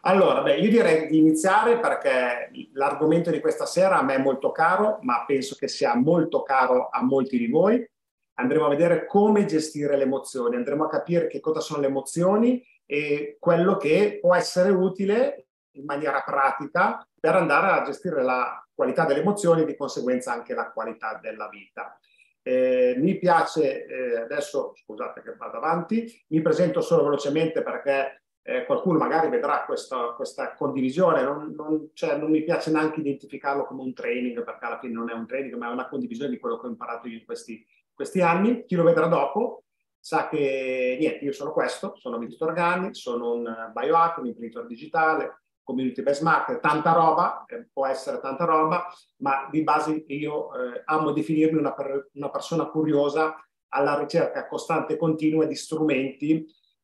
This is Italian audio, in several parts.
Allora, beh, io direi di iniziare perché l'argomento di questa sera a me è molto caro, ma penso che sia molto caro a molti di voi. Andremo a vedere come gestire le emozioni, andremo a capire che cosa sono le emozioni e quello che può essere utile in maniera pratica per andare a gestire la qualità delle emozioni e di conseguenza anche la qualità della vita. Mi piace, adesso scusate che vado avanti, mi presento solo velocemente perché qualcuno magari vedrà questa condivisione, non mi piace neanche identificarlo come un training, perché alla fine non è un training, ma è una condivisione di quello che ho imparato io in questi anni. Chi lo vedrà dopo sa che niente, io sono questo, sono Vittor Ganni, sono un biohacker, un imprenditore digitale, community based marketer, tanta roba, può essere tanta roba, ma di base io amo definirmi una persona curiosa alla ricerca costante e continua di strumenti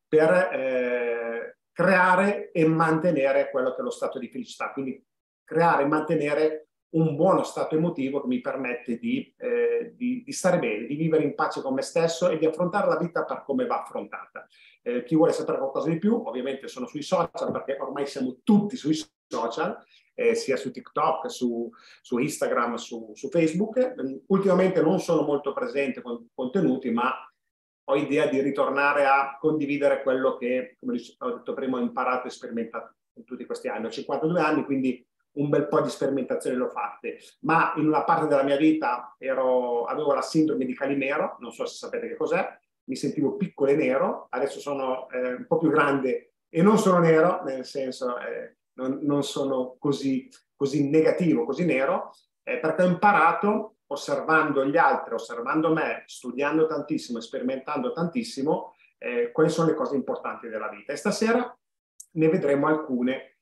per creare e mantenere quello che è lo stato di felicità, quindi creare e mantenere un buono stato emotivo che mi permette di stare bene, di vivere in pace con me stesso e di affrontare la vita per come va affrontata. Chi vuole sapere qualcosa di più, ovviamente sono sui social, perché ormai siamo tutti sui social, sia su TikTok, su Instagram, su Facebook. Ultimamente non sono molto presente con contenuti, ma ho idea di ritornare a condividere quello che, come ho detto prima, ho imparato e sperimentato in tutti questi anni. Ho 52 anni, quindi un bel po' di sperimentazioni l'ho fatte, ma in una parte della mia vita avevo la sindrome di Calimero, non so se sapete che cos'è, mi sentivo piccolo e nero, adesso sono un po' più grande e non sono nero, nel senso non sono così negativo, così nero, perché ho imparato osservando gli altri, osservando me, studiando tantissimo, sperimentando tantissimo, quali sono le cose importanti della vita. E stasera ne vedremo alcune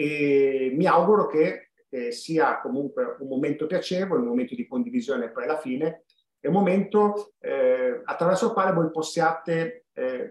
e mi auguro che sia comunque un momento piacevole, un momento di condivisione poi alla fine, è un momento attraverso il quale voi possiate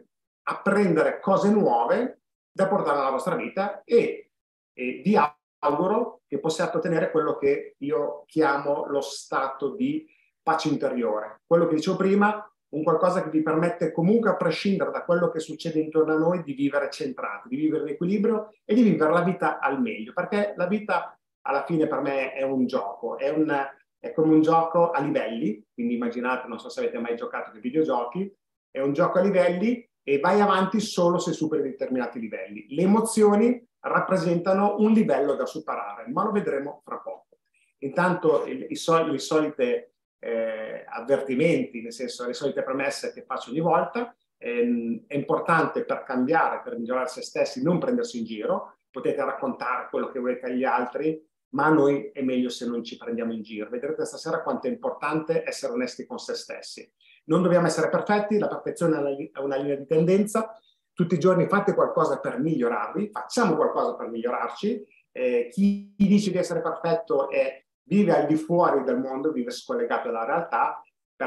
apprendere cose nuove da portare alla vostra vita e vi auguro che possiate ottenere quello che io chiamo lo stato di pace interiore. Quello che dicevo prima, un qualcosa che vi permette comunque, a prescindere da quello che succede intorno a noi, di vivere centrati, di vivere in equilibrio e di vivere la vita al meglio, perché la vita alla fine per me è un gioco, è come un gioco a livelli, quindi immaginate, non so se avete mai giocato ai videogiochi, è un gioco a livelli e vai avanti solo se superi determinati livelli. Le emozioni rappresentano un livello da superare, ma lo vedremo fra poco. Intanto i soliti avvertimenti, nel senso le solite premesse che faccio ogni volta, è importante per cambiare, per migliorare se stessi, non prendersi in giro, potete raccontare quello che volete agli altri, ma a noi è meglio se non ci prendiamo in giro. Vedrete stasera quanto è importante essere onesti con se stessi. Non dobbiamo essere perfetti, la perfezione è una linea di tendenza, tutti i giorni fate qualcosa per migliorarvi, facciamo qualcosa per migliorarci. Chi dice di essere perfetto vive al di fuori del mondo, vive scollegato dalla realtà,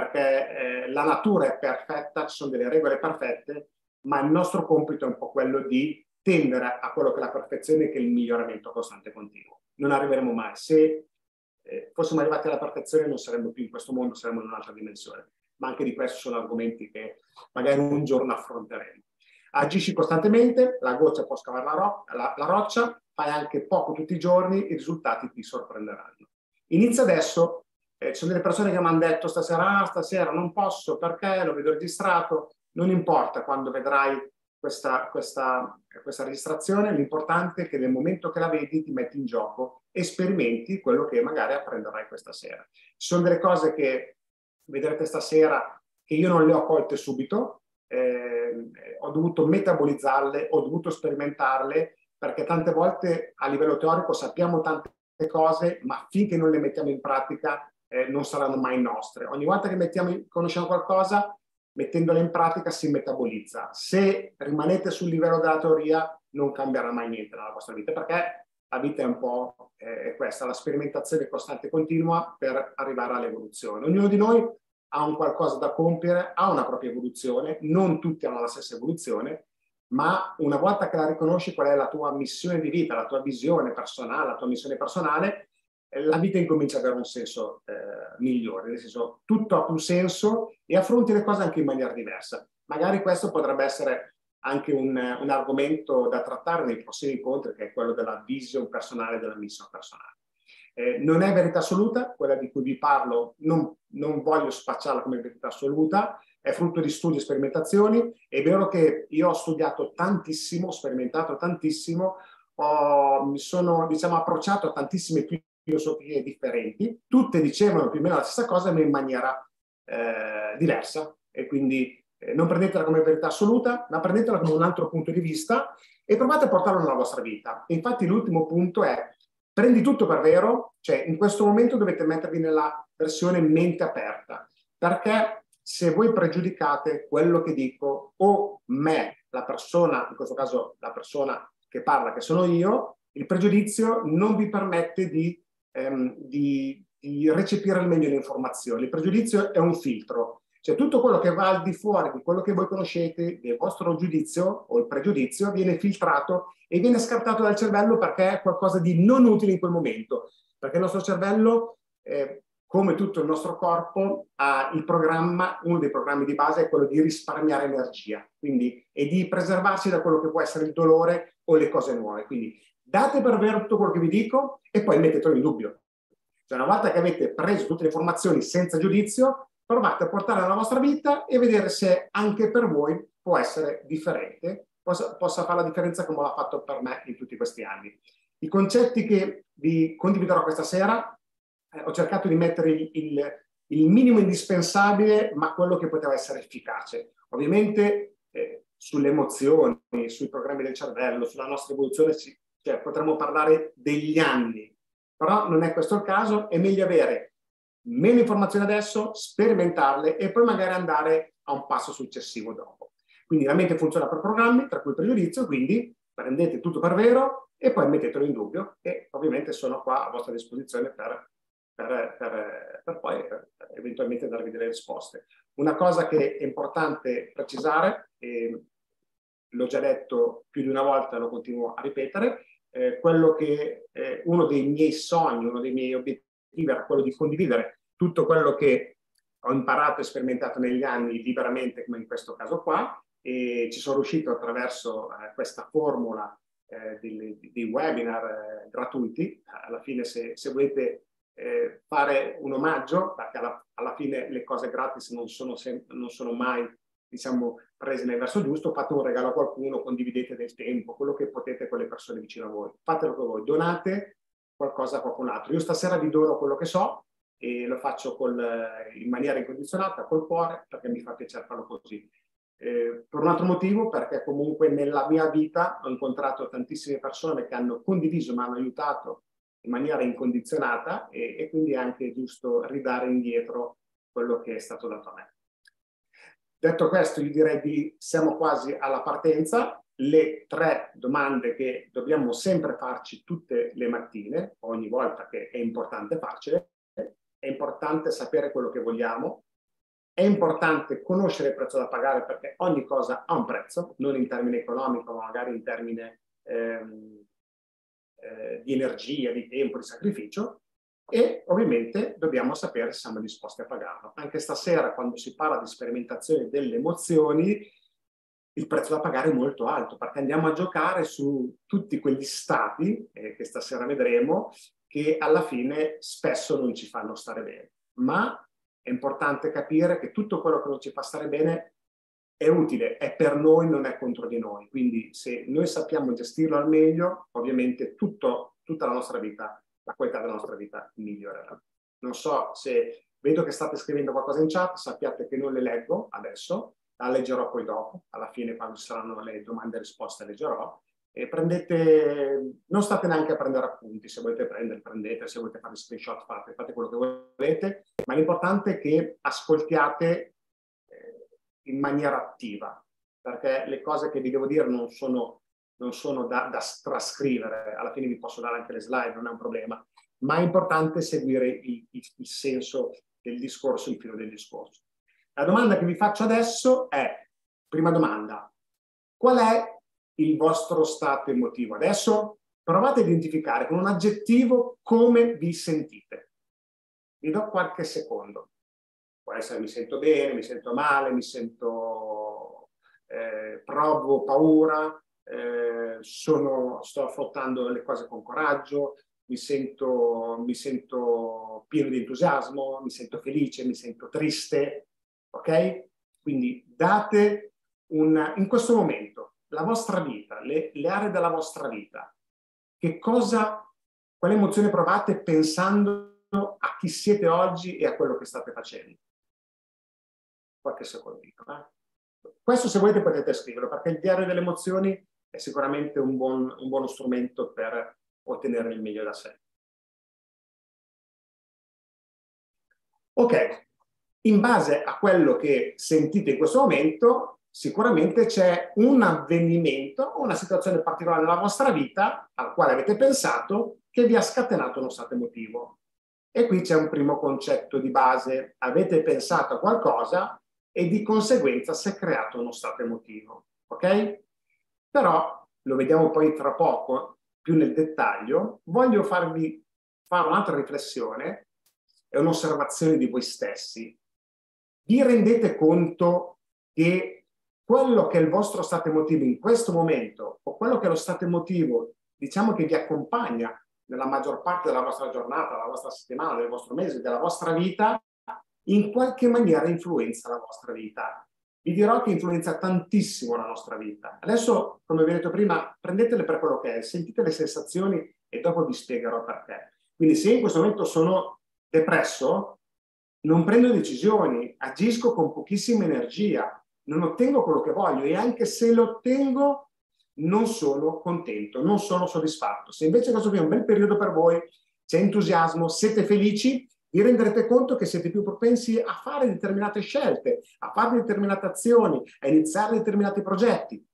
perché la natura è perfetta, ci sono delle regole perfette, ma il nostro compito è un po' quello di tendere a quello che è la perfezione, che è il miglioramento costante e continuo. Non arriveremo mai. Se fossimo arrivati alla perfezione non saremmo più in questo mondo, saremmo in un'altra dimensione. Ma anche di questo sono argomenti che magari un giorno affronteremo. Agisci costantemente, la goccia può scavare la roccia, fai anche poco tutti i giorni, i risultati ti sorprenderanno. Inizia adesso, ci sono delle persone che mi hanno detto stasera non posso perché lo vedo registrato, non importa quando vedrai questa registrazione, l'importante è che nel momento che la vedi ti metti in gioco e sperimenti quello che magari apprenderai questa sera. Ci sono delle cose che vedrete stasera che io non le ho colte subito, ho dovuto metabolizzarle, ho dovuto sperimentarle, perché tante volte a livello teorico sappiamo tante cose, ma finché non le mettiamo in pratica non saranno mai nostre. Ogni volta che conosciamo qualcosa, mettendole in pratica si metabolizza. Se rimanete sul livello della teoria non cambierà mai niente nella vostra vita, perché la vita è un po' questa, la sperimentazione costante e continua per arrivare all'evoluzione. Ognuno di noi ha un qualcosa da compiere, ha una propria evoluzione, non tutti hanno la stessa evoluzione, ma una volta che la riconosci qual è la tua missione di vita, la tua visione personale, la tua missione personale, la vita incomincia ad avere un senso migliore, nel senso tutto ha più senso e affronti le cose anche in maniera diversa. Magari questo potrebbe essere anche un argomento da trattare nei prossimi incontri, che è quello della vision personale e della mission personale. Non è verità assoluta, quella di cui vi parlo, non voglio spacciarla come verità assoluta, è frutto di studi e sperimentazioni. È vero che io ho studiato tantissimo, ho sperimentato tantissimo, mi sono, diciamo, approcciato a tantissime filosofie differenti, tutte dicevano più o meno la stessa cosa, ma in maniera diversa, e quindi non prendetela come verità assoluta, ma prendetela come un altro punto di vista e provate a portarlo nella vostra vita. E infatti l'ultimo punto è: prendi tutto per vero, cioè in questo momento dovete mettervi nella versione mente aperta, perché se voi pregiudicate quello che dico o me, la persona, in questo caso la persona che parla, che sono io, il pregiudizio non vi permette di recepire al meglio le informazioni. Il pregiudizio è un filtro, cioè tutto quello che va al di fuori di quello che voi conoscete, del vostro giudizio o il pregiudizio, viene filtrato e viene scartato dal cervello perché è qualcosa di non utile in quel momento, perché il nostro cervello, come tutto il nostro corpo, ha il programma, uno dei programmi di base è quello di risparmiare energia, quindi, e di preservarsi da quello che può essere il dolore o le cose nuove. Quindi date per vero tutto quello che vi dico e poi mettetelo in dubbio. Cioè, una volta che avete preso tutte le informazioni senza giudizio, provate a portarle nella vostra vita e vedere se anche per voi può essere differente, possa fare la differenza come l'ha fatto per me in tutti questi anni. I concetti che vi condividerò questa sera, ho cercato di mettere il minimo indispensabile, ma quello che poteva essere efficace. Ovviamente sulle emozioni, sui programmi del cervello, sulla nostra evoluzione, cioè, potremmo parlare degli anni, però non è questo il caso. È meglio avere meno informazioni adesso, sperimentarle e poi magari andare a un passo successivo dopo. Quindi la mente funziona per programmi, tra cui il pregiudizio, quindi prendete tutto per vero e poi mettetelo in dubbio, e ovviamente sono qua a vostra disposizione per poi eventualmente darvi delle risposte. Una cosa che è importante precisare, e l'ho già detto più di una volta, lo continuo a ripetere, quello che uno dei miei sogni, uno dei miei obiettivi era quello di condividere tutto quello che ho imparato e sperimentato negli anni liberamente, come in questo caso qua, e ci sono riuscito attraverso questa formula dei webinar gratuiti. Alla fine, se volete fare un omaggio, perché alla fine le cose gratis non sono mai, diciamo, prese nel verso giusto, fate un regalo a qualcuno, condividete del tempo, quello che potete con le persone vicino a voi, fatelo con voi, donate qualcosa a qualcun altro. Io stasera vi dono quello che so e lo faccio in maniera incondizionata, col cuore, perché mi fa piacere farlo così. Per un altro motivo, perché comunque nella mia vita ho incontrato tantissime persone che hanno condiviso, mi hanno aiutato in maniera incondizionata, e quindi è anche giusto ridare indietro quello che è stato dato a me. Detto questo, io direi siamo quasi alla partenza. Le 3 domande che dobbiamo sempre farci tutte le mattine, ogni volta che è importante farcele: è importante sapere quello che vogliamo, è importante conoscere il prezzo da pagare, perché ogni cosa ha un prezzo, non in termine economico, ma magari in termine di energia, di tempo, di sacrificio, e ovviamente dobbiamo sapere se siamo disposti a pagarlo. Anche stasera, quando si parla di sperimentazione delle emozioni, il prezzo da pagare è molto alto, perché andiamo a giocare su tutti quegli stati, che stasera vedremo, che alla fine spesso non ci fanno stare bene. Ma è importante capire che tutto quello che non ci fa stare bene è utile, è per noi, non è contro di noi. Quindi se noi sappiamo gestirlo al meglio, ovviamente tutta la nostra vita, la qualità della nostra vita migliorerà. Non so se vedo che state scrivendo qualcosa in chat, sappiate che non le leggo adesso, la leggerò poi dopo, alla fine quando ci saranno le domande e risposte leggerò. E non state neanche a prendere appunti, se volete prendete, se volete fare screenshot fate quello che volete, ma l'importante è che ascoltiate in maniera attiva, perché le cose che vi devo dire non sono da trascrivere. Alla fine vi posso dare anche le slide, non è un problema, ma è importante seguire il senso del discorso, il filo del discorso. La domanda che vi faccio adesso è: prima domanda, qual è il vostro stato emotivo adesso? Provate a identificare con un aggettivo come vi sentite. Vi do qualche secondo. Può essere: mi sento bene, mi sento male, mi sento provo paura, sto affrontando le cose con coraggio, mi sento pieno di entusiasmo, mi sento felice, mi sento triste, ok? Quindi date in questo momento, la vostra vita, le aree della vostra vita, quale emozione provate pensando a chi siete oggi e a quello che state facendo? Qualche secondino. Questo, se volete, potete scriverlo, perché il diario delle emozioni è sicuramente un buono strumento per ottenere il meglio da sé. Ok, in base a quello che sentite in questo momento, sicuramente c'è un avvenimento o una situazione particolare nella vostra vita al quale avete pensato che vi ha scatenato uno stato emotivo. E qui c'è un primo concetto di base. Avete pensato a qualcosa e di conseguenza si è creato uno stato emotivo. Ok? Però, lo vediamo poi tra poco, più nel dettaglio, voglio farvi fare un'altra riflessione e un'osservazione di voi stessi. Vi rendete conto che quello che è il vostro stato emotivo in questo momento, o quello che è lo stato emotivo, diciamo, che vi accompagna nella maggior parte della vostra giornata, della vostra settimana, del vostro mese, della vostra vita, in qualche maniera influenza la vostra vita? Vi dirò che influenza tantissimo la nostra vita. Adesso, come vi ho detto prima, prendetele per quello che è, sentite le sensazioni e dopo vi spiegherò perché. Quindi se in questo momento sono depresso, non prendo decisioni, agisco con pochissima energia, non ottengo quello che voglio e anche se lo ottengo non sono contento, non sono soddisfatto. Se invece questo qui è un bel periodo per voi, c'è entusiasmo, siete felici, vi renderete conto che siete più propensi a fare determinate scelte, a fare determinate azioni, a iniziare determinati progetti.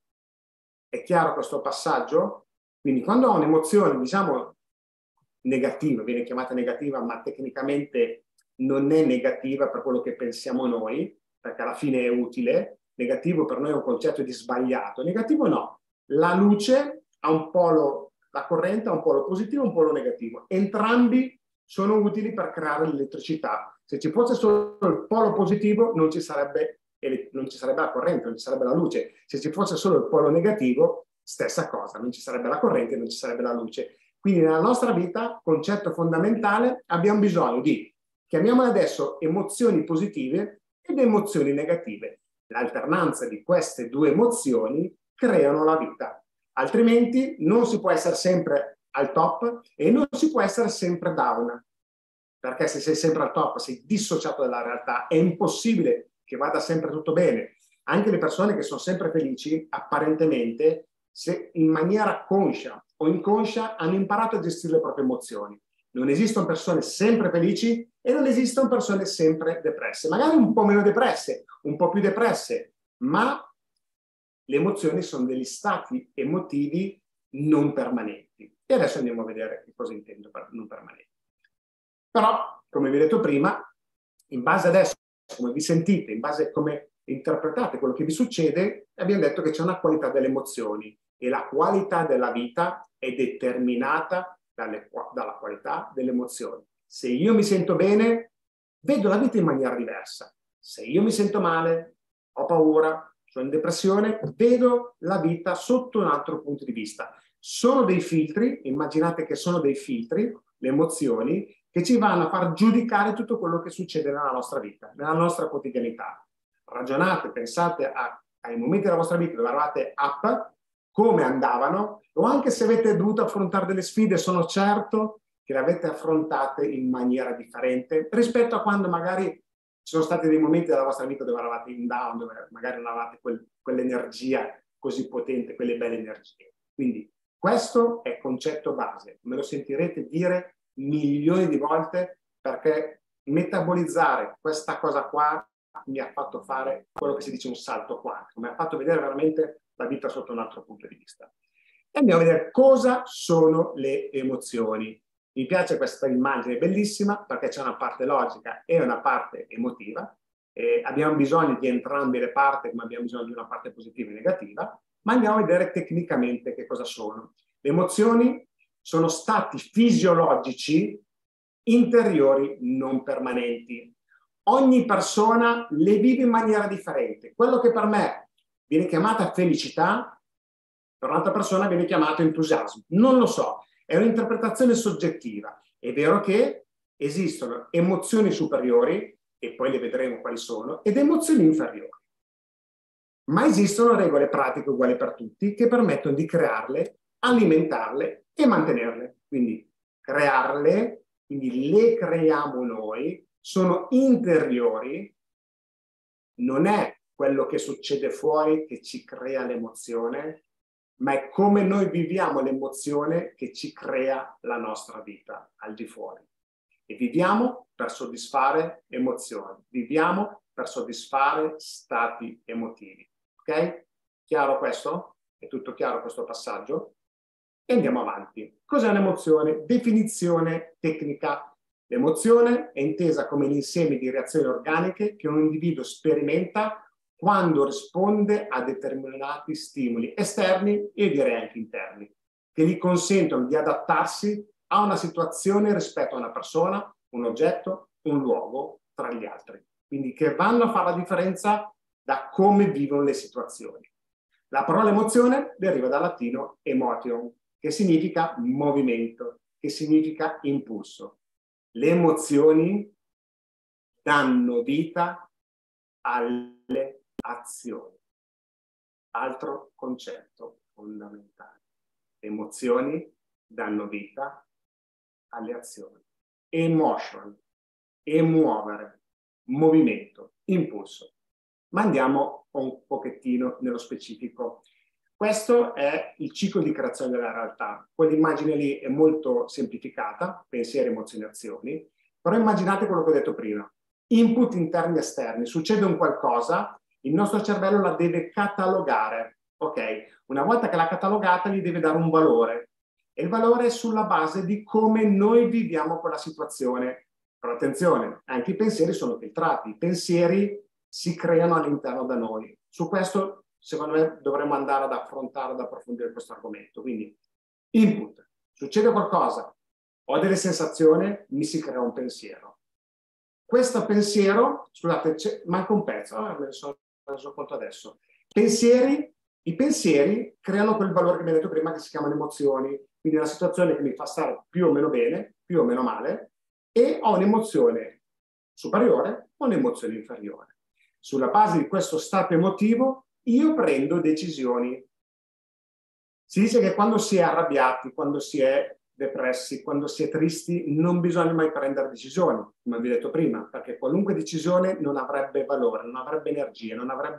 È chiaro questo passaggio? Quindi quando ho un'emozione, diciamo, negativa, viene chiamata negativa, ma tecnicamente non è negativa per quello che pensiamo noi, perché alla fine è utile. Negativo per noi è un concetto di sbagliato. Negativo no. La luce ha un polo, la corrente ha un polo positivo e un polo negativo. Entrambi sono utili per creare l'elettricità. Se ci fosse solo il polo positivo non ci sarebbe la corrente, non ci sarebbe la luce. Se ci fosse solo il polo negativo, stessa cosa, non ci sarebbe la corrente, non ci sarebbe la luce. Quindi nella nostra vita, concetto fondamentale, abbiamo bisogno di, chiamiamole adesso, emozioni positive ed emozioni negative. L'alternanza di queste due emozioni creano la vita. Altrimenti non si può essere sempre al top e non si può essere sempre down. Perché se sei sempre al top, sei dissociato dalla realtà, è impossibile che vada sempre tutto bene. Anche le persone che sono sempre felici, apparentemente, se in maniera conscia o inconscia, hanno imparato a gestire le proprie emozioni. Non esistono persone sempre felici e non esistono persone sempre depresse. Magari un po' meno depresse, un po' più depresse, ma le emozioni sono degli stati emotivi non permanenti. E adesso andiamo a vedere che cosa intendo per non permanenti. Però, come vi ho detto prima, in base adesso, come vi sentite, in base a come interpretate quello che vi succede, abbiamo detto che c'è una qualità delle emozioni e la qualità della vita è determinata dalla qualità delle emozioni. Se io mi sento bene, vedo la vita in maniera diversa. Se io mi sento male, ho paura, sono in depressione, vedo la vita sotto un altro punto di vista. Sono dei filtri, immaginate che sono dei filtri, le emozioni, che ci vanno a far giudicare tutto quello che succede nella nostra vita, nella nostra quotidianità. Ragionate, pensate ai momenti della vostra vita dove eravate up, come andavano, o anche se avete dovuto affrontare delle sfide, sono certo che le avete affrontate in maniera differente rispetto a quando magari ci sono stati dei momenti della vostra vita dove eravate in down, dove magari non avevate quell'energia così potente, quelle belle energie. Quindi questo è il concetto base, me lo sentirete dire milioni di volte perché metabolizzare questa cosa qua mi ha fatto fare quello che si dice un salto quantico, mi ha fatto vedere veramente la vita sotto un altro punto di vista. E andiamo a vedere cosa sono le emozioni. Mi piace questa immagine bellissima perché c'è una parte logica e una parte emotiva. Abbiamo bisogno di entrambe le parti, ma abbiamo bisogno di una parte positiva e negativa, ma andiamo a vedere tecnicamente che cosa sono. Le emozioni sono stati fisiologici interiori non permanenti. Ogni persona le vive in maniera differente. Quello che per me viene chiamata felicità, per un'altra persona viene chiamato entusiasmo. Non lo so, è un'interpretazione soggettiva. È vero che esistono emozioni superiori, e poi le vedremo quali sono, ed emozioni inferiori. Ma esistono regole pratiche uguali per tutti che permettono di crearle, alimentarle e mantenerle. Quindi crearle, quindi le creiamo noi, sono interiori, non è quello che succede fuori che ci crea l'emozione, ma è come noi viviamo l'emozione che ci crea la nostra vita al di fuori. E viviamo per soddisfare emozioni, viviamo per soddisfare stati emotivi. Ok? Chiaro questo? È tutto chiaro questo passaggio? E andiamo avanti. Cos'è un'emozione? Definizione tecnica. L'emozione è intesa come l'insieme di reazioni organiche che un individuo sperimenta quando risponde a determinati stimoli esterni e direi anche interni, che gli consentono di adattarsi a una situazione rispetto a una persona, un oggetto, un luogo, tra gli altri. Quindi che vanno a fare la differenza da come vivono le situazioni. La parola emozione deriva dal latino emotion, che significa movimento, che significa impulso. Le emozioni danno vita alle azioni. Altro concetto fondamentale. Le emozioni danno vita alle azioni. Emotion, emuovere, movimento, impulso. Ma andiamo un pochettino nello specifico. Questo è il ciclo di creazione della realtà. Quell'immagine lì è molto semplificata, pensieri, emozioni, azioni, però immaginate quello che ho detto prima. Input interni e esterni, succede un qualcosa, il nostro cervello la deve catalogare. Ok? Una volta che l'ha catalogata gli deve dare un valore. E il valore è sulla base di come noi viviamo quella situazione. Però attenzione, anche i pensieri sono filtrati. I pensieri si creano all'interno da noi. Su questo, secondo me, dovremmo andare ad affrontare, ad approfondire questo argomento. Quindi, input. Succede qualcosa, ho delle sensazioni, mi si crea un pensiero. Questo pensiero, scusate, manca un pezzo, me ne sono reso conto adesso. I pensieri creano quel valore che mi hai detto prima che si chiamano emozioni, quindi una situazione che mi fa stare più o meno bene, più o meno male, e ho un'emozione superiore o un'emozione inferiore. Sulla base di questo stato emotivo io prendo decisioni. Si dice che quando si è arrabbiati, quando si è depressi, quando si è tristi, non bisogna mai prendere decisioni, come vi ho detto prima, perché qualunque decisione non avrebbe valore, non avrebbe energia,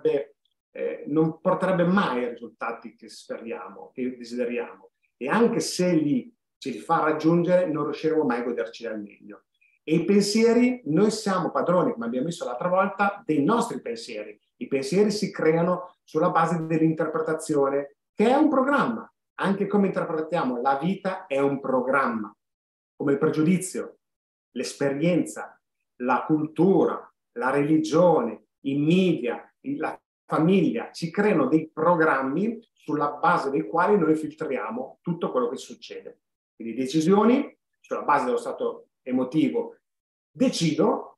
non porterebbe mai ai risultati che speriamo, che desideriamo. E anche se ce li fa raggiungere, non riusciremo mai a goderci al meglio. E i pensieri, noi siamo padroni, come abbiamo visto l'altra volta, dei nostri pensieri. I pensieri si creano sulla base dell'interpretazione, che è un programma. Anche come interpretiamo la vita è un programma, come il pregiudizio, l'esperienza, la cultura, la religione, i media, la famiglia, ci creano dei programmi sulla base dei quali noi filtriamo tutto quello che succede. Quindi decisioni sulla base dello stato emotivo, decido,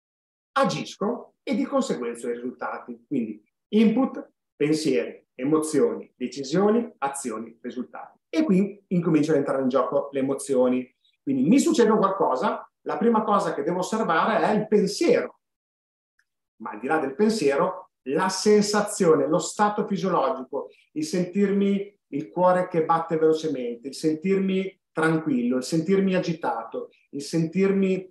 agisco e di conseguenza i risultati. Quindi input, pensieri, emozioni, decisioni, azioni, risultati. E qui incominciano ad entrare in gioco le emozioni. Quindi mi succede qualcosa, la prima cosa che devo osservare è il pensiero. Ma al di là del pensiero, la sensazione, lo stato fisiologico, il sentirmi il cuore che batte velocemente, il sentirmi tranquillo, il sentirmi agitato, il sentirmi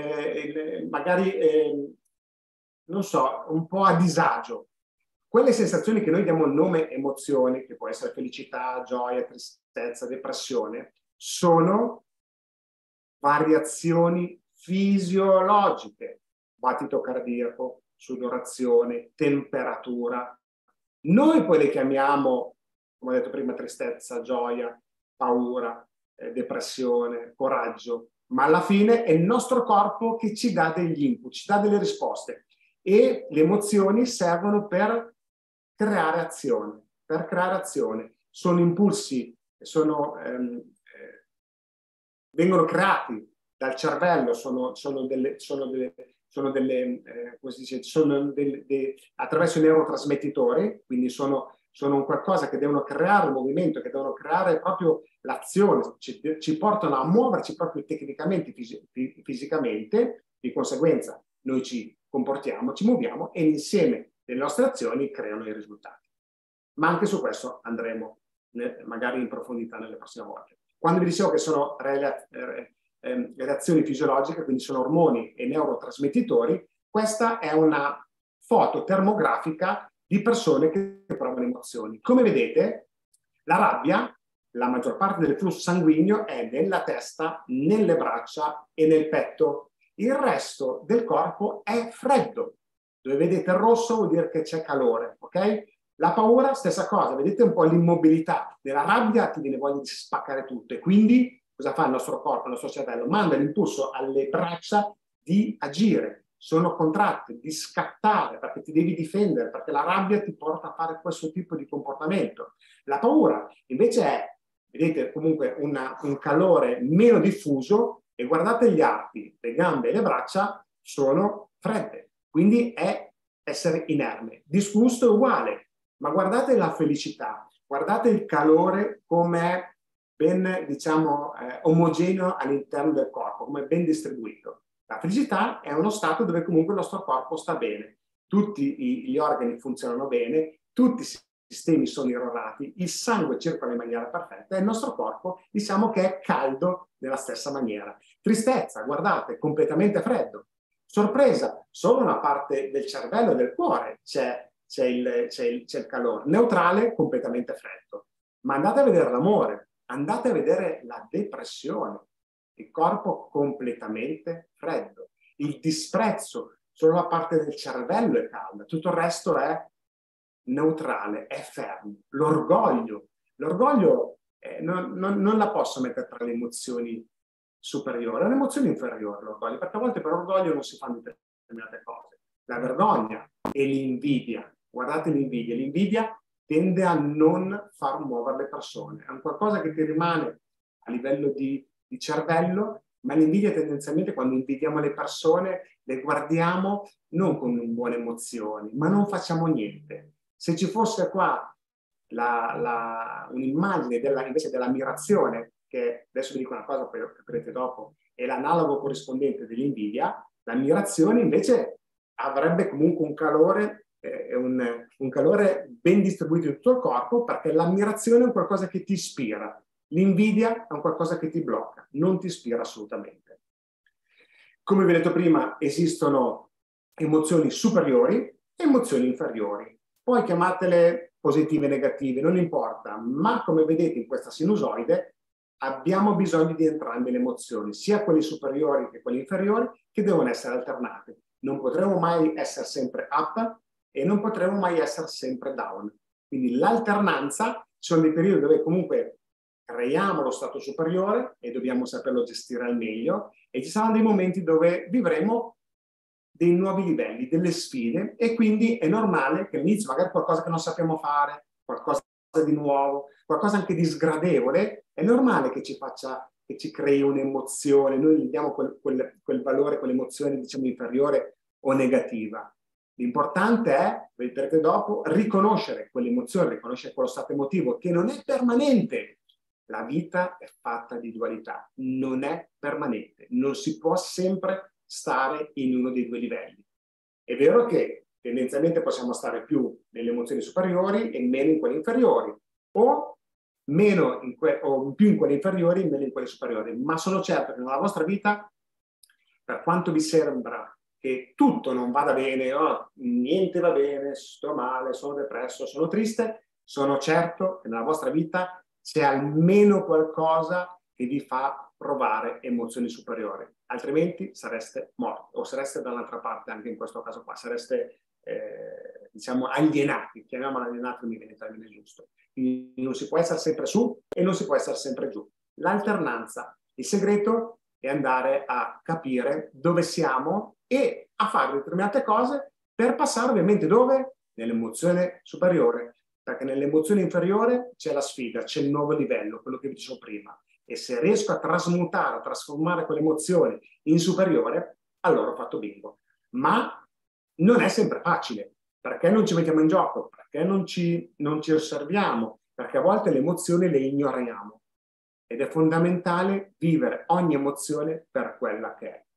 non so, un po' a disagio. Quelle sensazioni che noi diamo il nome emozioni, che può essere felicità, gioia, tristezza, depressione, sono variazioni fisiologiche, battito cardiaco, sudorazione, temperatura. Noi poi le chiamiamo, come ho detto prima, tristezza, gioia, paura, depressione, coraggio, ma alla fine è il nostro corpo che ci dà degli input, ci dà delle risposte e le emozioni servono per creare azione, Sono impulsi, vengono creati dal cervello, sono come si dice, attraverso i neurotrasmettitori, quindi sono un qualcosa che devono creare il movimento, che devono creare proprio l'azione, ci portano a muoverci proprio tecnicamente, fisicamente, di conseguenza noi ci comportiamo, ci muoviamo e insieme le nostre azioni creano i risultati. Ma anche su questo andremo magari in profondità nelle prossime volte. Quando vi dicevo che sono reazioni fisiologiche, quindi sono ormoni e neurotrasmettitori, questa è una foto termografica di persone che provano emozioni. Come vedete, la rabbia, la maggior parte del flusso sanguigno è nella testa, nelle braccia e nel petto. Il resto del corpo è freddo. Dove vedete il rosso vuol dire che c'è calore, ok? La paura, stessa cosa, vedete un po' l'immobilità della rabbia, ti viene voglia di spaccare tutto e quindi cosa fa il nostro corpo, il nostro cervello? Manda l'impulso alle braccia di agire, sono contratte, di scattare perché ti devi difendere, perché la rabbia ti porta a fare questo tipo di comportamento. La paura invece è, vedete, comunque un calore meno diffuso e guardate gli arti, le gambe e le braccia sono fredde, quindi è essere inerme. Disgusto è uguale, ma guardate la felicità, guardate il calore come ben, diciamo, omogeneo all'interno del corpo, come ben distribuito. La felicità è uno stato dove comunque il nostro corpo sta bene, tutti gli organi funzionano bene, tutti i sistemi sono irrorati, il sangue circola in maniera perfetta e il nostro corpo diciamo che è caldo nella stessa maniera. Tristezza, guardate, completamente freddo. Sorpresa, solo una parte del cervello e del cuore c'è il calore. Neutrale, completamente freddo. Ma andate a vedere l'amore, andate a vedere la depressione, il corpo completamente freddo. Il disprezzo, solo la parte del cervello è calda, tutto il resto è neutrale, è fermo. L'orgoglio non la posso mettere tra le emozioni superiori, è un'emozione inferiore l'orgoglio, perché a volte per orgoglio non si fanno determinate cose. La vergogna e l'invidia, guardate l'invidia tende a non far muovere le persone, è un qualcosa che ti rimane a livello di cervello, ma l'invidia tendenzialmente quando invidiamo le persone le guardiamo non con buone emozioni, ma non facciamo niente. Se ci fosse qua un'immagine invece dell'ammirazione, che adesso vi dico una cosa, poi lo capirete dopo, è l'analogo corrispondente dell'invidia, l'ammirazione invece avrebbe comunque un calore, un calore ben distribuito in tutto il corpo, perché l'ammirazione è un qualcosa che ti ispira, l'invidia è un qualcosa che ti blocca, non ti ispira assolutamente. Come vi ho detto prima, esistono emozioni superiori e emozioni inferiori. Poi chiamatele positive e negative, non importa, ma come vedete in questa sinusoide abbiamo bisogno di entrambe le emozioni, sia quelle superiori che quelle inferiori, che devono essere alternate. Non potremo mai essere sempre up e non potremo mai essere sempre down. Quindi l'alternanza, sono dei periodi dove comunque creiamo lo stato superiore e dobbiamo saperlo gestire al meglio, e ci saranno dei momenti dove vivremo dei nuovi livelli, delle sfide, e quindi è normale che all'inizio magari qualcosa che non sappiamo fare, qualcosa di nuovo, qualcosa anche di sgradevole, è normale che ci crei un'emozione, noi gli diamo quel valore, quell'emozione diciamo inferiore o negativa. L'importante è, vedrete dopo, riconoscere quell'emozione, riconoscere quello stato emotivo che non è permanente. La vita è fatta di dualità, non è permanente, non si può sempre stare in uno dei due livelli. È vero che tendenzialmente possiamo stare più nelle emozioni superiori e meno in quelle inferiori, o più in quelle inferiori e meno in quelle superiori, ma sono certo che nella vostra vita, per quanto vi sembra che tutto non vada bene, niente va bene, sto male, sono depresso, sono triste, sono certo che nella vostra vita c'è almeno qualcosa che vi fa provare emozioni superiori, altrimenti sareste morti o sareste dall'altra parte, anche in questo caso qua, sareste diciamo alienati, chiamiamola alienati, mi viene il termine giusto. Quindi non si può essere sempre su e non si può essere sempre giù. L'alternanza, il segreto è andare a capire dove siamo e a fare determinate cose per passare ovviamente dove? Nell'emozione superiore, perché nell'emozione inferiore c'è la sfida, c'è il nuovo livello, quello che vi dicevo prima. E se riesco a trasmutare, a trasformare quell'emozione in superiore, allora ho fatto bingo. ma non è sempre facile, perché non ci mettiamo in gioco, perché non ci osserviamo, perché a volte le emozioni le ignoriamo. Ed è fondamentale vivere ogni emozione per quella che è.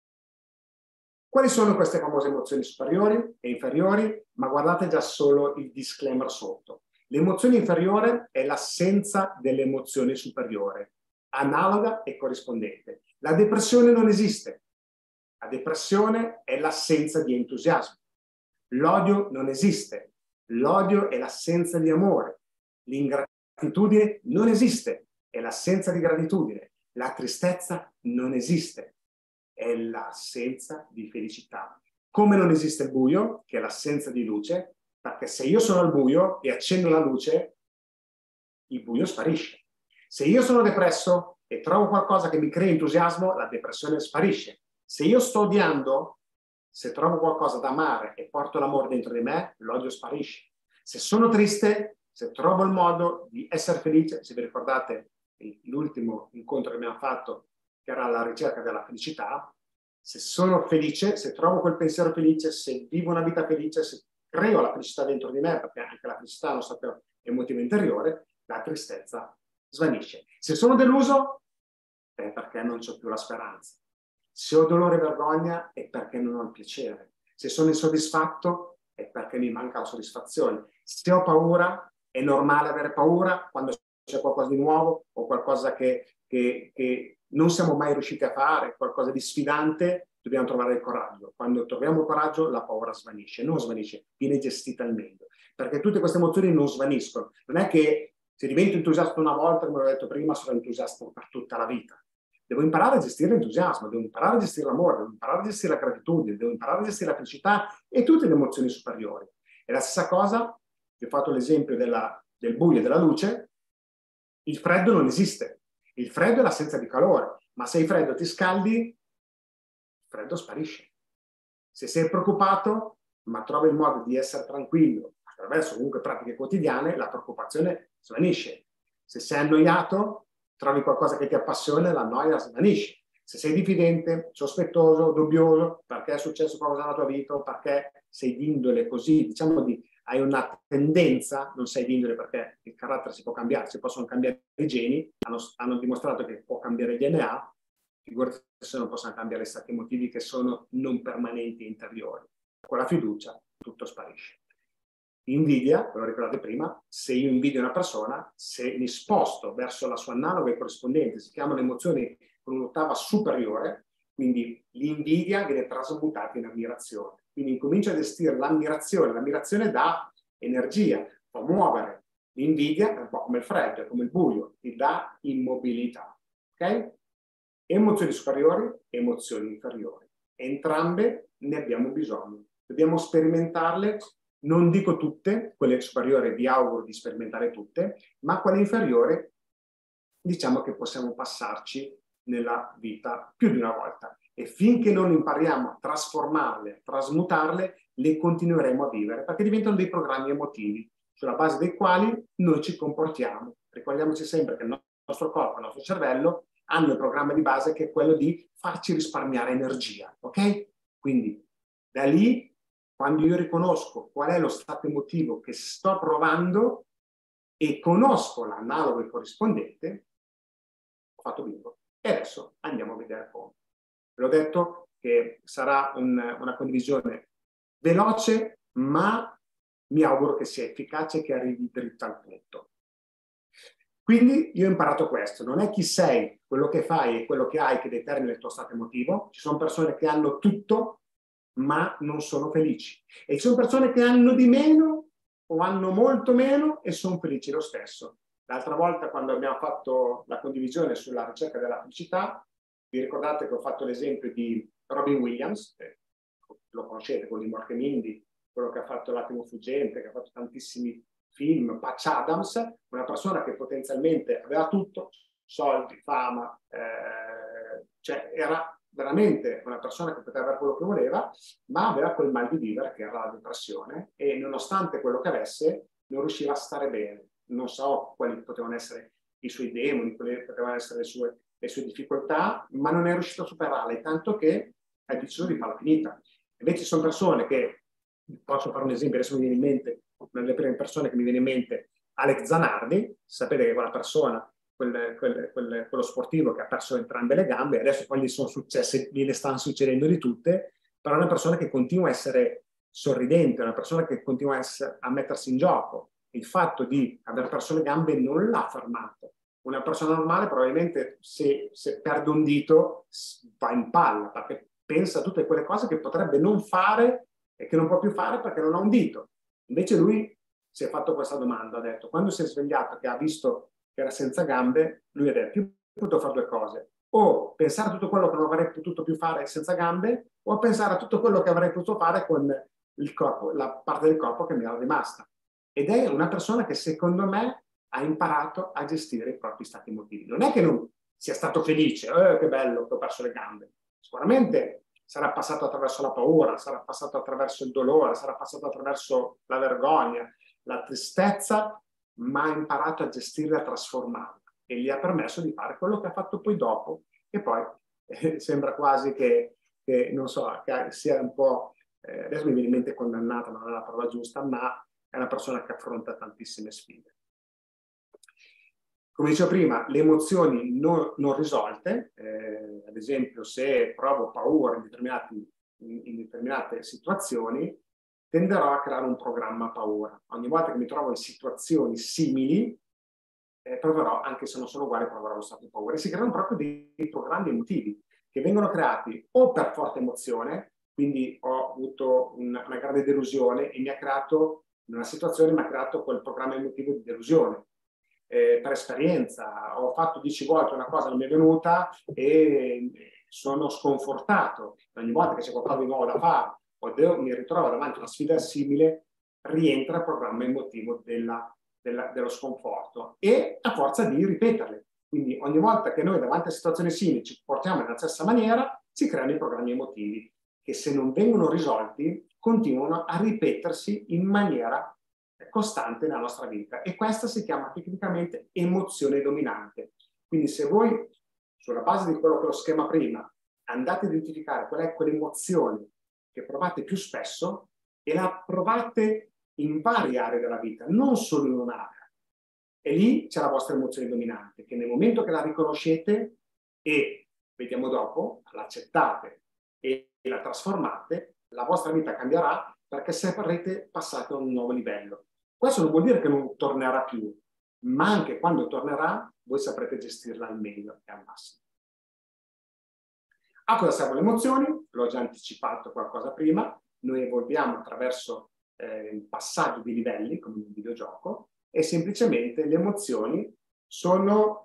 Quali sono queste famose emozioni superiori e inferiori? Ma guardate già solo il disclaimer sotto. L'emozione inferiore è l'assenza dell'emozione superiore, analoga e corrispondente. La depressione non esiste. La depressione è l'assenza di entusiasmo. L'odio non esiste. L'odio è l'assenza di amore. L'ingratitudine non esiste. È l'assenza di gratitudine. La tristezza non esiste. È l'assenza di felicità. Come non esiste il buio, che è l'assenza di luce, perché se io sono al buio e accendo la luce, il buio sparisce. Se io sono depresso e trovo qualcosa che mi crea entusiasmo, la depressione sparisce. Se io sto odiando, se trovo qualcosa da amare e porto l'amore dentro di me, l'odio sparisce. Se sono triste, se trovo il modo di essere felice, se vi ricordate l'ultimo incontro che abbiamo fatto, che era la ricerca della felicità, se sono felice, se trovo quel pensiero felice, se vivo una vita felice, se creo la felicità dentro di me, perché anche la felicità è uno stato emotivo interiore, la tristezza svanisce. Se sono deluso, è perché non c'ho più la speranza. Se ho dolore e vergogna, è perché non ho il piacere. Se sono insoddisfatto, è perché mi manca la soddisfazione. Se ho paura, è normale avere paura quando c'è qualcosa di nuovo o qualcosa che non siamo mai riusciti a fare, qualcosa di sfidante, dobbiamo trovare il coraggio. Quando troviamo il coraggio, la paura svanisce. Non svanisce, viene gestita al meglio. Perché tutte queste emozioni non svaniscono. Non è che se divento entusiasta una volta, come ho detto prima, sarò entusiasta per tutta la vita. Devo imparare a gestire l'entusiasmo, devo imparare a gestire l'amore, devo imparare a gestire la gratitudine, devo imparare a gestire la felicità e tutte le emozioni superiori. E la stessa cosa, vi ho fatto l'esempio del buio e della luce, il freddo non esiste. Il freddo è l'assenza di calore, ma se hai freddo ti scaldi, il freddo sparisce. Se sei preoccupato, ma trovi il modo di essere tranquillo attraverso comunque pratiche quotidiane, la preoccupazione svanisce. Se sei annoiato, trovi qualcosa che ti appassiona, la noia svanisce. Se sei diffidente, sospettoso, dubbioso, perché è successo qualcosa nella tua vita o perché sei di indole così, diciamo hai una tendenza, non sei di indole perché il carattere si può cambiare, si possono cambiare i geni, hanno dimostrato che può cambiare il DNA, figurati se non possono cambiare gli stati emotivi che sono non permanenti e interiori. Con la fiducia tutto sparisce. Invidia, ve lo ricordate prima, se io invidio una persona, se mi sposto verso la sua analoga e corrispondente, si chiamano emozioni con un'ottava superiore, quindi l'invidia viene trasmutata in ammirazione. Quindi incomincio a gestire l'ammirazione dà energia, può muovere. L'invidia è un po' come il freddo, è come il buio, ti dà immobilità. Ok? Emozioni superiori, emozioni inferiori. Entrambe ne abbiamo bisogno. Dobbiamo sperimentarle, non dico tutte, quelle superiori vi auguro di sperimentare tutte, ma quelle inferiori diciamo che possiamo passarci nella vita più di una volta. E finché non impariamo a trasformarle, a trasmutarle, le continueremo a vivere, perché diventano dei programmi emotivi, sulla base dei quali noi ci comportiamo. Ricordiamoci sempre che il nostro corpo, il nostro cervello, hanno il programma di base che è quello di farci risparmiare energia, ok? Quindi da lì, quando io riconosco qual è lo stato emotivo che sto provando e conosco l'analogo e corrispondente, ho fatto bingo. E adesso andiamo a vedere come. Ve l'ho detto che sarà una condivisione veloce, ma mi auguro che sia efficace e che arrivi dritto al punto. Quindi io ho imparato questo, non è chi sei, quello che fai e quello che hai che determina il tuo stato emotivo. Ci sono persone che hanno tutto, ma non sono felici. E ci sono persone che hanno di meno o hanno molto meno e sono felici lo stesso. L'altra volta, quando abbiamo fatto la condivisione sulla ricerca della felicità, vi ricordate che ho fatto l'esempio di Robin Williams, lo conoscete, con Mork e Mindy, quello che ha fatto L'attimo fuggente, che ha fatto tantissimi film, Patch Adams, una persona che potenzialmente aveva tutto, soldi, fama, cioè era veramente una persona che poteva avere quello che voleva, ma aveva quel mal di vivere che era la depressione e nonostante quello che avesse non riusciva a stare bene. Non so quali potevano essere i suoi demoni, quali potevano essere le sue difficoltà, ma non è riuscito a superarle, tanto che ha deciso di farla finita. Invece ci sono persone che, posso fare un esempio, adesso mi viene in mente, una delle prime persone che mi viene in mente, Alex Zanardi, sapete che quella persona, quello sportivo che ha perso entrambe le gambe, adesso poi gli sono successe, gliene stanno succedendo di tutte, però è una persona che continua a essere sorridente, è una persona che continua a mettersi in gioco. Il fatto di aver perso le gambe non l'ha fermato. Una persona normale probabilmente se perde un dito va in palla, perché pensa a tutte quelle cose che potrebbe non fare e che non può più fare perché non ha un dito. Invece lui si è fatto questa domanda, ha detto, quando si è svegliato che ha visto che era senza gambe, lui ha detto, io potuto fare due cose, o pensare a tutto quello che non avrei potuto più fare senza gambe, o pensare a tutto quello che avrei potuto fare con il corpo, la parte del corpo che mi era rimasta. Ed è una persona che secondo me ha imparato a gestire i propri stati emotivi. Non è che non sia stato felice, che bello che ho perso le gambe. Sicuramente sarà passato attraverso la paura, sarà passato attraverso il dolore, sarà passato attraverso la vergogna, la tristezza, ma ha imparato a gestirla e a trasformarla e gli ha permesso di fare quello che ha fatto poi dopo, e poi sembra quasi che non so, che sia un po', adesso mi viene in mente condannata, ma non è la parola giusta, ma è una persona che affronta tantissime sfide. Come dicevo prima, le emozioni non risolte, ad esempio se provo paura in determinate situazioni, tenderò a creare un programma paura. Ogni volta che mi trovo in situazioni simili, proverò, anche se non sono uguali, proverò lo stato di paura. E si creano proprio dei programmi emotivi che vengono creati o per forte emozione, quindi ho avuto una grande delusione e mi ha creato, in una situazione, mi ha creato quel programma emotivo di delusione. Per esperienza, ho fatto 10 volte una cosa, non mi è venuta e sono sconfortato. Ogni volta che c'è qualcosa di nuovo da fare o mi ritrovo davanti a una sfida simile, rientra il programma emotivo dello sconforto e a forza di ripeterle. Quindi ogni volta che noi davanti a situazioni simili ci portiamo nella stessa maniera, si creano i programmi emotivi che se non vengono risolti continuano a ripetersi in maniera costante nella nostra vita, e questa si chiama tecnicamente emozione dominante. Quindi se voi, sulla base di quello che lo schema prima, andate a identificare qual è quell'emozione che provate più spesso e la provate in varie aree della vita, non solo in un'area, e lì c'è la vostra emozione dominante, che nel momento che la riconoscete e, vediamo dopo, l'accettate e la trasformate, la vostra vita cambierà perché sarete passati a un nuovo livello. Questo non vuol dire che non tornerà più, ma anche quando tornerà voi saprete gestirla al meglio e al massimo. A cosa servono le emozioni? L'ho già anticipato qualcosa prima. Noi evolviamo attraverso il passaggio di livelli, come in un videogioco, e semplicemente le emozioni sono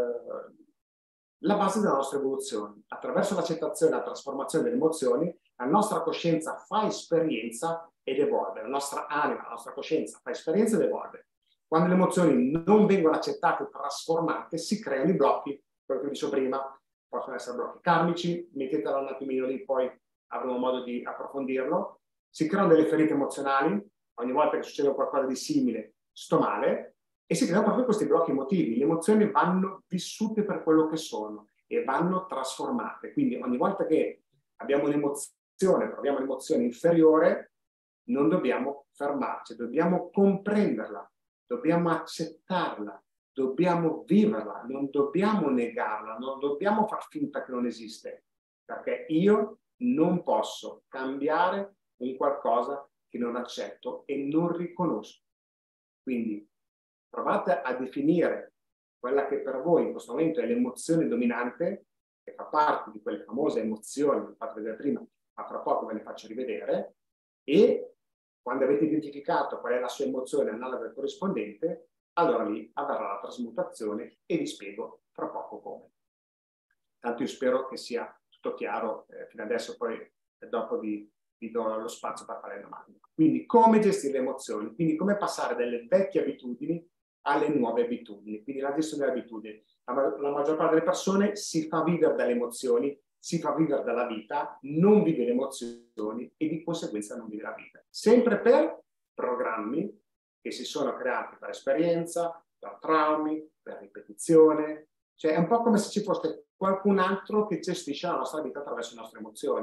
la base della nostra evoluzione. Attraverso l'accettazione e la trasformazione delle emozioni, la nostra coscienza fa esperienza ed evolve. La nostra anima, la nostra coscienza fa esperienza ed evolve. Quando le emozioni non vengono accettate e trasformate, si creano i blocchi, quello che dicevo prima, possono essere blocchi karmici, mettetelo un attimino lì, poi avremo modo di approfondirlo. Si creano delle ferite emozionali, ogni volta che succede qualcosa di simile sto male, e si creano proprio questi blocchi emotivi. Le emozioni vanno vissute per quello che sono e vanno trasformate. Quindi ogni volta che abbiamo un'emozione, proviamo un'emozione inferiore, non dobbiamo fermarci, dobbiamo comprenderla, dobbiamo accettarla, dobbiamo viverla, non dobbiamo negarla, non dobbiamo far finta che non esiste, perché io non posso cambiare un qualcosa che non accetto e non riconosco. Quindi provate a definire quella che per voi in questo momento è l'emozione dominante, che fa parte di quelle famose emozioni che ho fatto vedere prima, ma fra poco ve le faccio rivedere, e quando avete identificato qual è la sua emozione analoga al corrispondente, allora lì avverrà la trasmutazione e vi spiego fra poco come. Tanto io spero che sia tutto chiaro fino adesso, poi dopo vi do lo spazio per fare domande. Quindi come gestire le emozioni, quindi come passare dalle vecchie abitudini alle nuove abitudini, quindi la gestione delle abitudini. La maggior parte delle persone si fa vivere dalle emozioni, si fa vivere dalla vita, non vive le emozioni e di conseguenza non vive la vita. Sempre per programmi che si sono creati per esperienza, per traumi, per ripetizione. Cioè è un po' come se ci fosse qualcun altro che gestisce la nostra vita attraverso le nostre emozioni.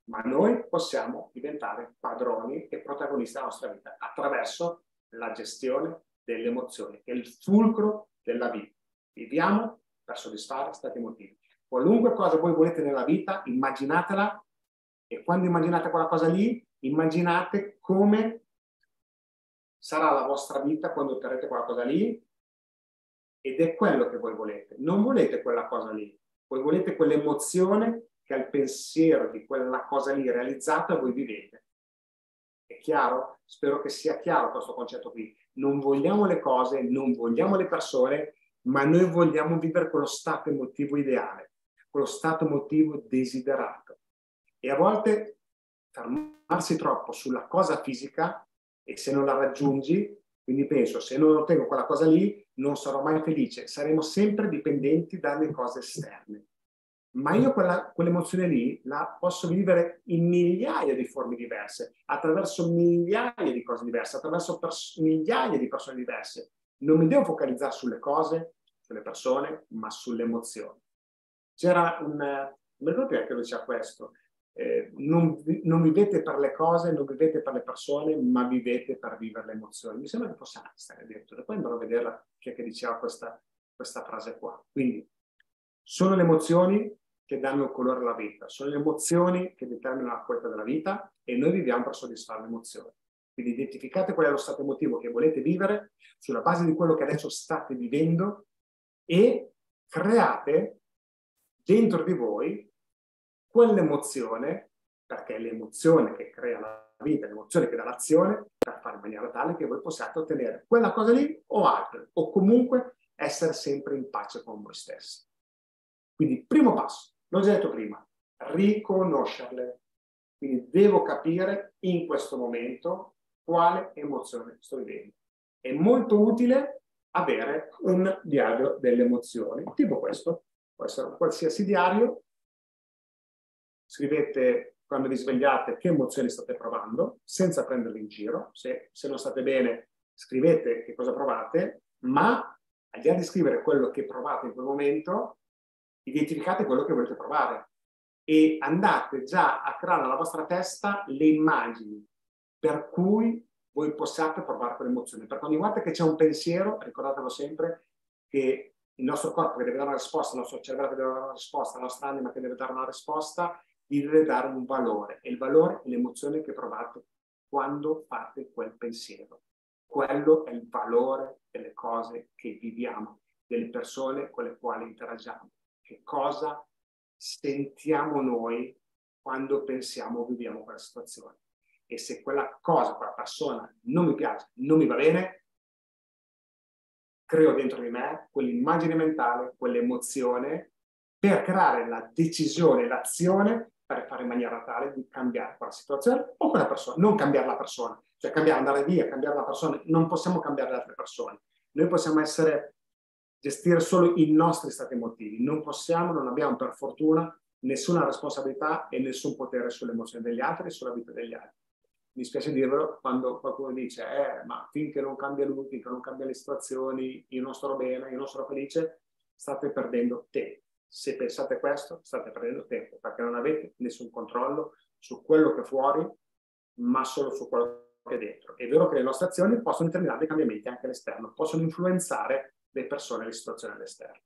ma noi possiamo diventare padroni e protagonisti della nostra vita attraverso la gestione delle emozioni, che è il fulcro della vita. Viviamo per soddisfare stati emotivi. Qualunque cosa voi volete nella vita, immaginatela, e quando immaginate quella cosa lì, immaginate come sarà la vostra vita quando otterrete quella cosa lì, ed è quello che voi volete. Non volete quella cosa lì, voi volete quell'emozione che al pensiero di quella cosa lì realizzata voi vivete. È chiaro? Spero che sia chiaro questo concetto qui. Non vogliamo le cose, non vogliamo le persone, ma noi vogliamo vivere quello stato emotivo ideale, quello stato emotivo desiderato. E a volte fermarsi troppo sulla cosa fisica, e se non la raggiungi, quindi penso, se non ottengo quella cosa lì, non sarò mai felice, saremo sempre dipendenti dalle cose esterne. Ma io quell'emozione lì la posso vivere in migliaia di forme diverse, attraverso migliaia di cose diverse, attraverso migliaia di persone diverse. Non mi devo focalizzare sulle cose, sulle persone, ma sulle emozioni. C'era non mi ricordo che lo diceva questo, non vivete per le cose, non vivete per le persone, ma vivete per vivere le emozioni. Mi sembra che fosse Einstein addirittura. Poi andrò a vederla chi è che diceva questa frase qua. Quindi sono le emozioni che danno colore alla vita, sono le emozioni che determinano la qualità della vita e noi viviamo per soddisfare le emozioni. Quindi identificate qual è lo stato emotivo che volete vivere sulla base di quello che adesso state vivendo e create dentro di voi quell'emozione, perché è l'emozione che crea la vita, l'emozione che dà l'azione, per fare in maniera tale che voi possiate ottenere quella cosa lì o altre, o comunque essere sempre in pace con voi stessi. Quindi, primo passo, l'ho già detto prima, riconoscerle. Quindi devo capire in questo momento quale emozione sto vivendo. È molto utile avere un diario delle emozioni, tipo questo. Può essere un qualsiasi diario. Scrivete quando vi svegliate che emozioni state provando, senza prenderle in giro. Se non state bene, scrivete che cosa provate, ma al di là di scrivere quello che provate in quel momento, identificate quello che volete provare e andate già a creare nella vostra testa le immagini per cui voi possiate provare quell'emozione. Perché ogni volta che c'è un pensiero, ricordatelo sempre, che il nostro corpo che deve dare una risposta, il nostro cervello che deve dare una risposta, la nostra anima che deve dare una risposta, gli deve dare un valore. E il valore è l'emozione che provate quando fate quel pensiero. Quello è il valore delle cose che viviamo, delle persone con le quali interagiamo. Che cosa sentiamo noi quando pensiamo o viviamo quella situazione. E se quella cosa, quella persona non mi piace, non mi va bene, creo dentro di me quell'immagine mentale, quell'emozione per creare la decisione, l'azione per fare in maniera tale di cambiare quella situazione o quella persona, non cambiare la persona, cioè andare via, cambiare la persona, non possiamo cambiare le altre persone. Noi possiamo gestire solo i nostri stati emotivi, non abbiamo per fortuna nessuna responsabilità e nessun potere sulle emozioni degli altri e sulla vita degli altri. Mi spiace dirvelo quando qualcuno dice ma finché non cambia lui, finché non cambia le situazioni, io non starò bene, io non sarò felice, state perdendo tempo. Se pensate questo, state perdendo tempo, perché non avete nessun controllo su quello che è fuori, ma solo su quello che è dentro. È vero che le nostre azioni possono determinare dei cambiamenti anche all'esterno, possono influenzare le persone e le situazioni all'esterno.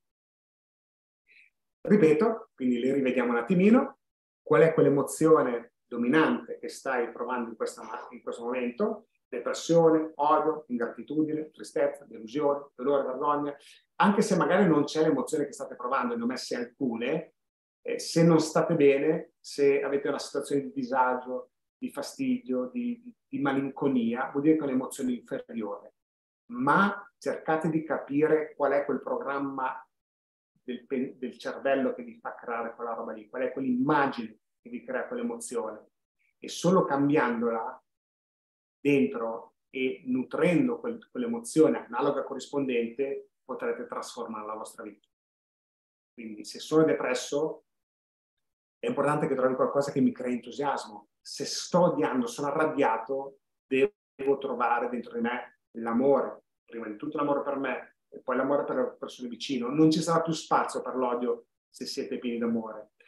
Ripeto, quindi le rivediamo un attimino. Qual è quell'emozione dominante che stai provando in questo momento? Depressione, odio, ingratitudine, tristezza, delusione, dolore, vergogna. Anche se magari non c'è l'emozione che state provando, ne ho messe alcune, se non state bene, se avete una situazione di disagio, di fastidio, di malinconia, vuol dire che è un'emozione inferiore. Ma cercate di capire qual è quel programma del cervello che vi fa creare quella roba lì, qual è quell'immagine che vi crea quell'emozione. E solo cambiandola dentro e nutrendo quell'emozione analoga corrispondente potrete trasformare la vostra vita. Quindi se sono depresso è importante che trovi qualcosa che mi crea entusiasmo. Se sto odiando, sono arrabbiato, devo trovare dentro di me l'amore, prima di tutto l'amore per me e poi l'amore per le persone vicino. Non ci sarà più spazio per l'odio se siete pieni d'amore.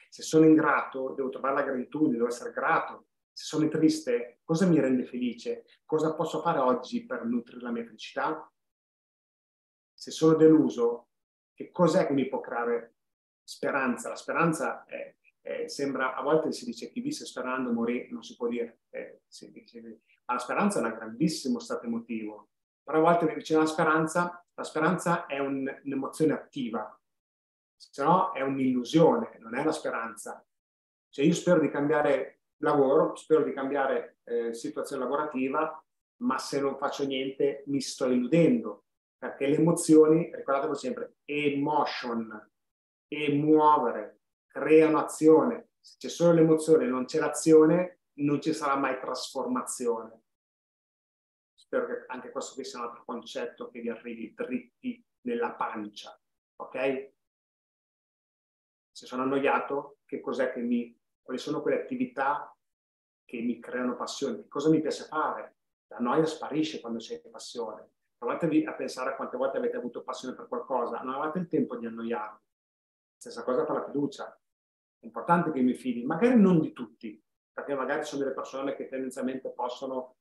Se sono ingrato, devo trovare la gratitudine, devo essere grato. Se sono triste, cosa mi rende felice? Cosa posso fare oggi per nutrire la mia felicità? Se sono deluso, che cos'è che mi può creare speranza? La speranza sembra, a volte si dice chi visse sperando morì, non si può dire. Ma la speranza è un grandissimo stato emotivo. Però a volte vicino alla la speranza è un'emozione attiva, se no è un'illusione, non è la speranza. Cioè io spero di cambiare lavoro, spero di cambiare situazione lavorativa, ma se non faccio niente mi sto illudendo, perché le emozioni, ricordatelo sempre, emotion, e muovere, creano azione. Se c'è solo l'emozione e non c'è l'azione, non ci sarà mai trasformazione. Spero che anche questo qui sia un altro concetto che vi arrivi dritti nella pancia, ok? Se sono annoiato, che cos'è quali sono quelle attività che mi creano passione? Che cosa mi piace fare? La noia sparisce quando c'è passione. Provatevi a pensare a quante volte avete avuto passione per qualcosa, non avete il tempo di annoiarvi. Stessa cosa per la fiducia. È importante che mi fidi, magari non di tutti, perché magari sono delle persone che tendenzialmente possono,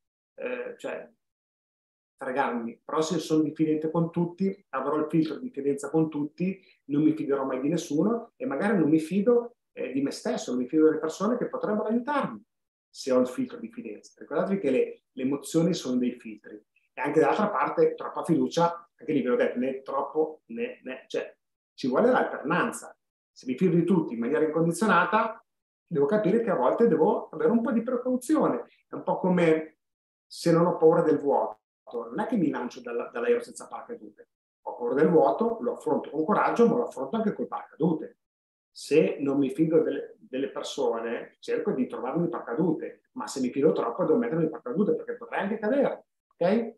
fregarmi, però se sono diffidente con tutti, avrò il filtro di diffidenza con tutti, non mi fiderò mai di nessuno e magari non mi fido di me stesso, non mi fido delle persone che potrebbero aiutarmi se ho il filtro di fidenza. Ricordatevi che le emozioni sono dei filtri. E anche dall'altra parte, troppa fiducia, anche lì ve l'ho detto, né troppo né, cioè ci vuole l'alternanza. Se mi fido di tutti in maniera incondizionata, devo capire che a volte devo avere un po' di precauzione. È un po' come se non ho paura del vuoto. Non è che mi lancio dall'aereo senza paracadute. Ho paura del vuoto, lo affronto con coraggio, ma lo affronto anche col paracadute. Se non mi fido delle persone, cerco di trovarmi il paracadute, ma se mi fido troppo devo mettermi il paracadute perché potrei anche cadere. Ok?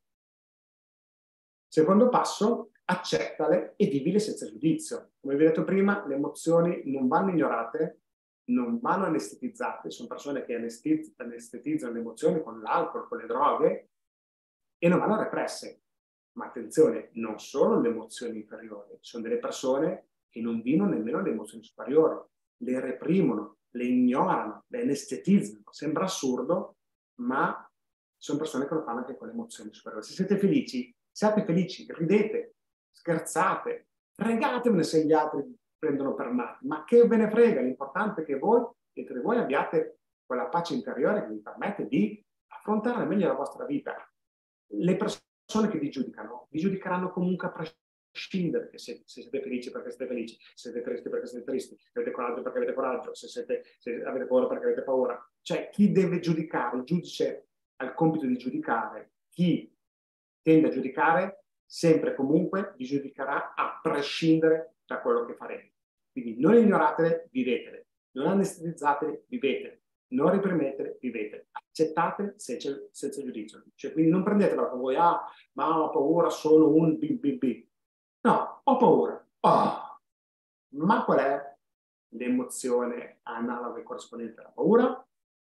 Secondo passo, accettale e vivile senza giudizio. Come vi ho detto prima, le emozioni non vanno ignorate, non vanno anestetizzate. Sono persone che anestetizzano le emozioni con l'alcol, con le droghe, e non vanno represse. Ma attenzione, non solo le emozioni inferiori, ci sono delle persone che non vivono nemmeno le emozioni superiori, le reprimono, le ignorano, le anestetizzano. Sembra assurdo, ma sono persone che lo fanno anche con le emozioni superiori. Se siete felici, siate felici, ridete, scherzate, fregatevene se gli altri prendono per matti, ma che ve ne frega, l'importante è che voi, dietro di voi, abbiate quella pace interiore che vi permette di affrontare meglio la vostra vita. Le persone che vi giudicheranno comunque a prescindere, che se siete felici perché siete felici, se siete tristi perché siete tristi, se avete coraggio perché avete coraggio, se avete paura perché avete paura. Cioè, chi deve giudicare, il giudice ha il compito di giudicare, chi tende a giudicare, sempre e comunque vi giudicherà a prescindere da quello che farete. Quindi non ignoratele, vivetele, non anestetizzatele, vivetele. Non reprimetele, vivete, accettate senza giudizio. Cioè, quindi non prendetela con voi, ma ho paura, sono un BBB. No, ho paura. Oh. Ma qual è l'emozione analoga e corrispondente alla paura?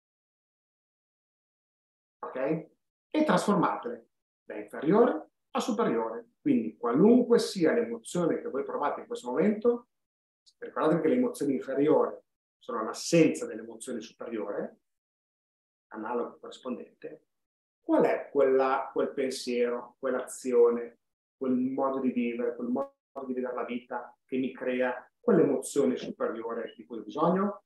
Ok? E trasformatele da inferiore a superiore. Quindi qualunque sia l'emozione che voi provate in questo momento, ricordate che le emozioni inferiori sono l'assenza dell'emozione superiore, analogo corrispondente. Qual è quel pensiero, quell'azione, quel modo di vivere, quel modo di vedere la vita che mi crea quell'emozione superiore di cui ho bisogno?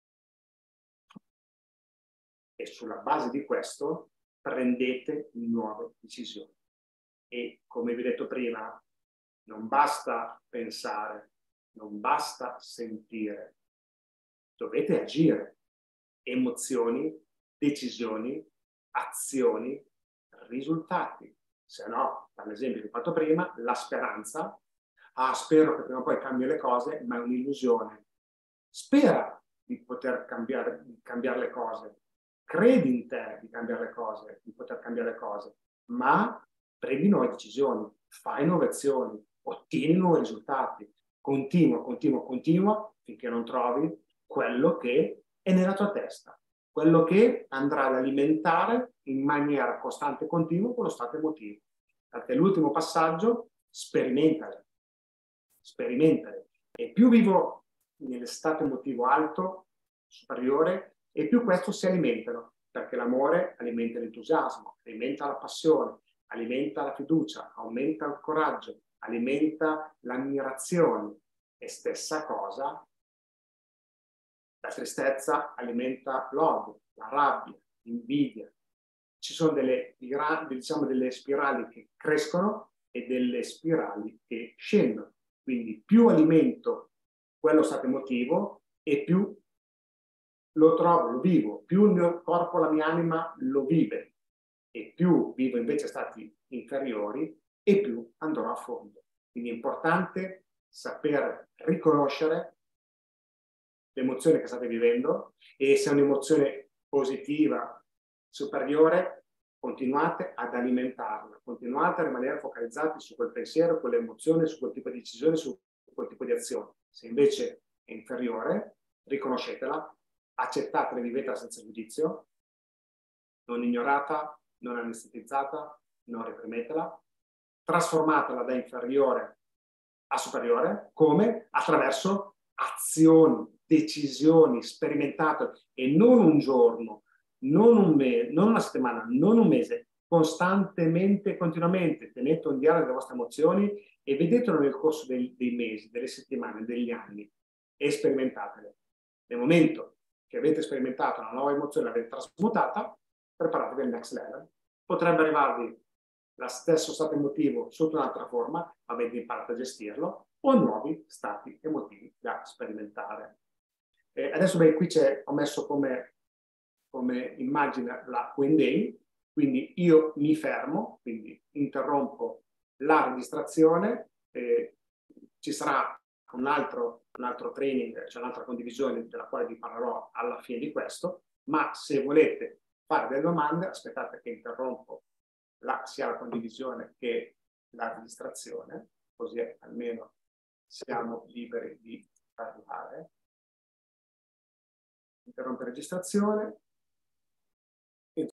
E sulla base di questo prendete nuove decisioni. E come vi ho detto prima, non basta pensare, non basta sentire, dovete agire. Emozioni, decisioni, azioni, risultati. Se no, per l'esempio che ho fatto prima, la speranza, spero che prima o poi cambi le cose, ma è un'illusione. Spera di poter cambiare le cose, credi in te di cambiare le cose, di poter cambiare le cose, ma prendi nuove decisioni, fai nuove azioni, ottieni nuovi risultati, continua finché non trovi quello che è nella tua testa, quello che andrà ad alimentare in maniera costante e continua quello stato emotivo. Perché l'ultimo passaggio, sperimentale. E più vivo nello stato emotivo alto, superiore, e più questo si alimentano, perché l'amore alimenta l'entusiasmo, alimenta la passione, alimenta la fiducia, aumenta il coraggio, alimenta l'ammirazione. E stessa cosa, la tristezza alimenta l'odio, la rabbia, l'invidia. Ci sono diciamo, delle spirali che crescono e delle spirali che scendono. Quindi più alimento quello stato emotivo e più lo trovo, lo vivo, più il mio corpo, la mia anima lo vive, e più vivo invece stati inferiori e più andrò a fondo. Quindi è importante saper riconoscere l'emozione che state vivendo, e se è un'emozione positiva, superiore, continuate ad alimentarla, continuate a rimanere focalizzati su quel pensiero, quell'emozione, su quel tipo di decisione, su quel tipo di azione. Se invece è inferiore, riconoscetela, accettatela e vivetela senza giudizio, non ignorata, non anestetizzata, non reprimetela, trasformatela da inferiore a superiore, come? Attraverso azioni, decisioni sperimentate, e non un giorno, non un mese, non una settimana, non un mese, costantemente, continuamente. Tenete un diario delle vostre emozioni e vedetelo nel corso dei mesi, delle settimane, degli anni, e sperimentatele. Nel momento che avete sperimentato una nuova emozione, l'avete trasmutata, preparatevi al next level. Potrebbe arrivarvi lo stesso stato emotivo sotto un'altra forma, avete imparato a gestirlo, o nuovi stati emotivi da sperimentare. Adesso qui ho messo come immagine la Q&A, quindi io mi fermo, quindi interrompo la registrazione, ci sarà un altro training, cioè un'altra condivisione della quale vi parlerò alla fine di questo, ma se volete fare delle domande, aspettate che interrompo sia la condivisione che la registrazione, così almeno siamo liberi di parlare. Interrompe registrazione.